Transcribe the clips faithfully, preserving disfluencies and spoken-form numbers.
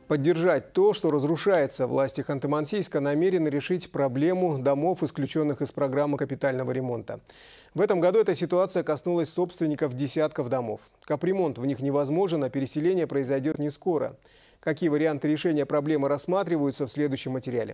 Поддержать то, что разрушается. Власти Ханты-Мансийска намерены решить проблему домов, исключенных из программы капитального ремонта. В этом году эта ситуация коснулась собственников десятков домов. Капремонт в них невозможен, а переселение произойдет не скоро. Какие варианты решения проблемы рассматриваются в следующем материале.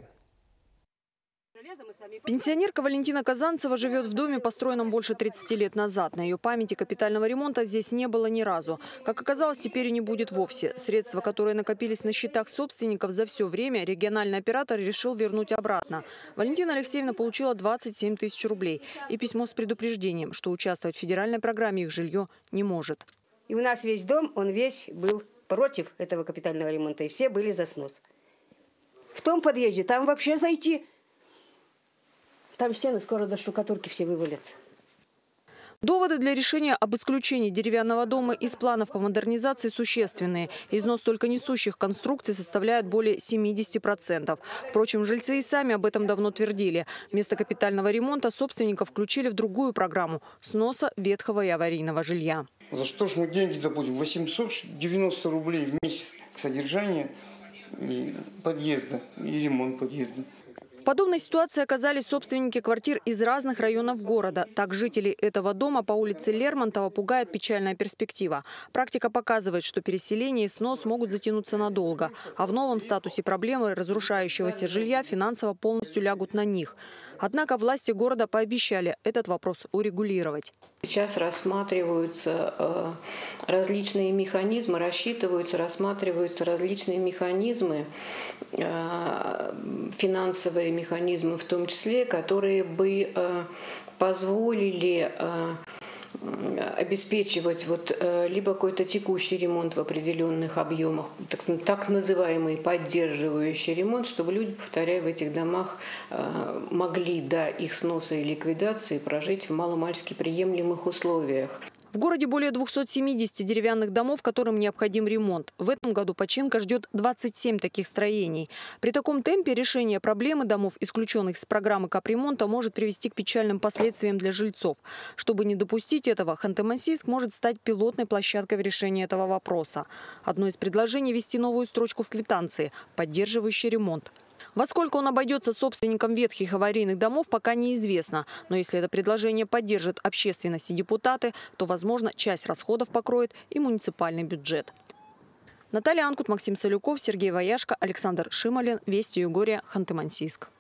Пенсионерка Валентина Казанцева живет в доме, построенном больше тридцати лет назад. На ее памяти капитального ремонта здесь не было ни разу. Как оказалось, теперь и не будет вовсе. Средства, которые накопились на счетах собственников за все время, региональный оператор решил вернуть обратно. Валентина Алексеевна получила двадцать семь тысяч рублей и письмо с предупреждением, что участвовать в федеральной программе их жилье не может. И у нас весь дом, он весь был против этого капитального ремонта, и все были за снос. В том подъезде там вообще зайти... Там стены скоро до штукатурки все вывалятся. Доводы для решения об исключении деревянного дома из планов по модернизации существенные. Износ только несущих конструкций составляет более семидесяти процентов. Впрочем, жильцы и сами об этом давно твердили. Вместо капитального ремонта собственников включили в другую программу – сноса ветхого и аварийного жилья. За что ж мы деньги добудем? восемьсот девяносто рублей в месяц содержания подъезда и ремонт подъезда. В подобной ситуации оказались собственники квартир из разных районов города. Так жителей этого дома по улице Лермонтова пугает печальная перспектива. Практика показывает, что переселение и снос могут затянуться надолго. А в новом статусе проблемы разрушающегося жилья финансово полностью лягут на них. Однако власти города пообещали этот вопрос урегулировать. Сейчас рассматриваются э, различные механизмы, рассчитываются, рассматриваются различные механизмы, э, финансовые механизмы в том числе, которые бы э, позволили э, обеспечивать вот, э, либо какой-то текущий ремонт в определенных объемах, так, так называемый поддерживающий ремонт, чтобы люди, повторяю, в этих домах э, могли до их сноса и ликвидации прожить в маломальски приемлемых условиях. В городе более двухсот семидесяти деревянных домов, которым необходим ремонт. В этом году починка ждет двадцать семь таких строений. При таком темпе решение проблемы домов, исключенных из программы капремонта, может привести к печальным последствиям для жильцов. Чтобы не допустить этого, Ханты-Мансийск может стать пилотной площадкой в решении этого вопроса. Одно из предложений – ввести новую строчку в квитанции – поддерживающий ремонт. Во сколько он обойдется собственникам ветхих аварийных домов, пока неизвестно. Но если это предложение поддержит общественность и депутаты, то, возможно, часть расходов покроет и муниципальный бюджет. Наталья Анкут, Максим Солюков, Сергей Ваяшко, Александр Шималин. Вести Югория, Ханты-Мансийск.